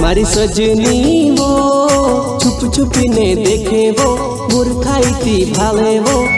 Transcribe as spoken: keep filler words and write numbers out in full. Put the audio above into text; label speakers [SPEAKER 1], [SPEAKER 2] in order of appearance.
[SPEAKER 1] मारी सजनी वो छुप छुप ने देखे वो बुरखाईती भाले वो